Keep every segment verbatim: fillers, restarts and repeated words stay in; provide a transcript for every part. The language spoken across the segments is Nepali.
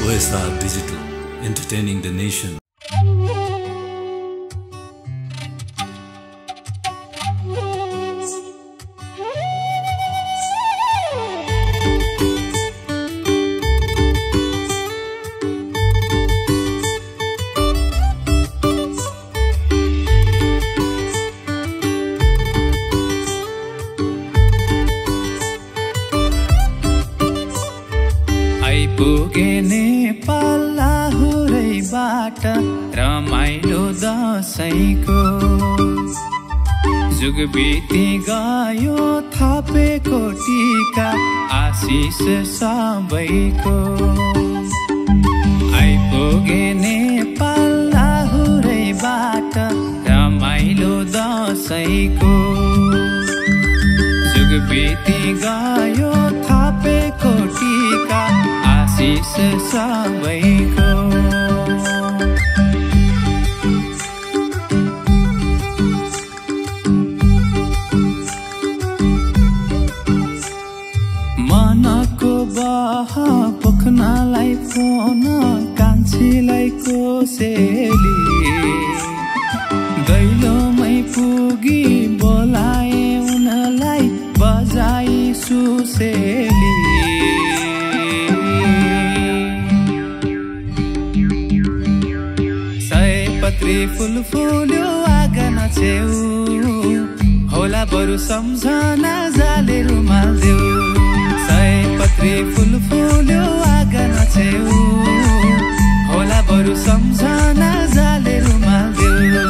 O S R Digital, entertaining the nation. आइपुगे नेपाल लाहुरैबाट रमाइलो दशैंको जुग बिति गयो थपेको टीका आशिष सबैको आइपुगे नेपाल लाहुरैबाट रमाइलो दशैंको जुग बिति गयो थपेको टीका आशिष सबैको मनको बह पोख्नलाई फोन कान्छीलाई कोसेली दैलोमै पुगी बोलाए उनलाई बजाई सुसेली सयपत्री फुल फुल्यो आँगन छेउ होला बरु सम्झना जाले रुमाल देऊ सयपत्री फुल फुल्यो आँगन छेउ होला बरु सम्झना जाले रुमाल देऊ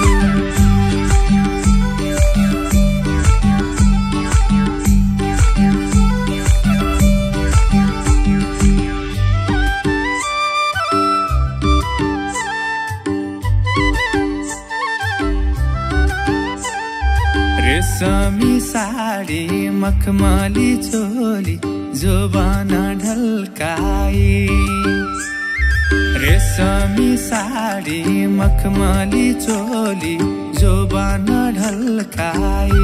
रेशमी साडी मखमली चोली जोबान ढल्काई रेशमी साडी मखमली चोली जोबान ढल्काई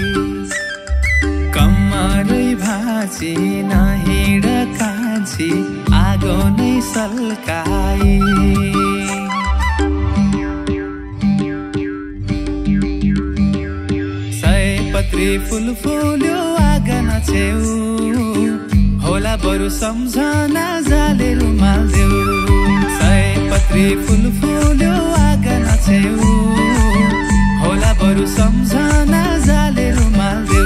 कम्मरै भाँची नहिँड कान्छी आगो नै सल्काई सयपत्री फुल फुल्यो आँगन छेउ होला बरु सम्झना जाले रुमाल देऊ सयपत्री फुल फुल्यो आँगन छेउ होला बरु सम्झना जाले रुमाल देऊ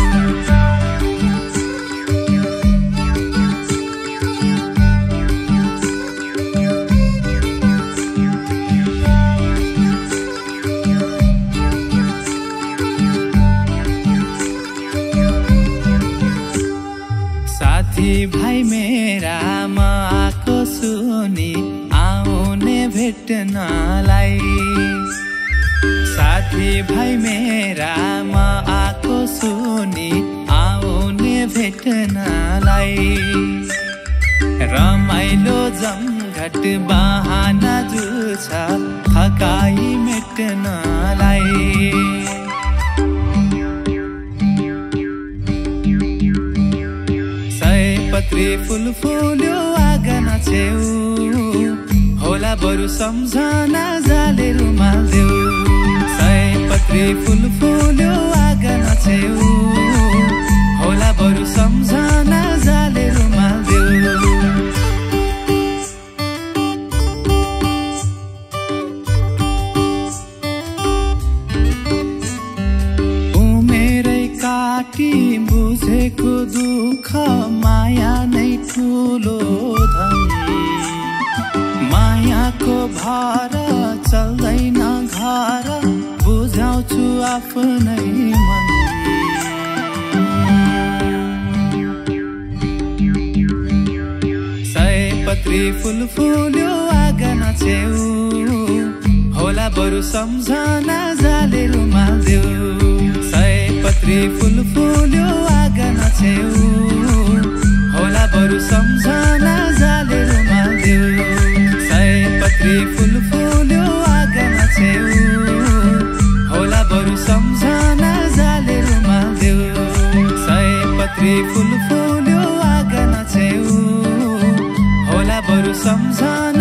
भाइ मेरा म आको सुनि आउने भेट्नलाई साथी भाइ मेरा म आको सुनि आउने भेट्नलाई रमाइलो जमघट बहाना जुछ थकाइ मेट्नलाई सयपत्री फुल फुल्यो आँगन छेउ होला बरु सम्झना जाले रुमाल देऊ सयपत्री फुल फुल्यो आँगन छेउ होला बरु सम्झना जाले रुमाल देऊ उमेरै काटी बुझेको दुःख माया नै ठुलो धन मायाको भार चल्दैन घर बुझाउँछु आफ्नै मन सयपत्री फुल फुल्यो आँगन छेउ होला बरु सम्झना जाले रुमाल देऊ सयपत्री फुल फुल्यो आँगन छेउ होला बरु सम्झना जाले रुमाल देऊ सयपत्री फुल फुल्यो आँगन छेउ होला बरु सम्झना जाले रुमाल देऊ सयपत्री फुल फुल्यो आँगन छेउ होला बरु सम्झना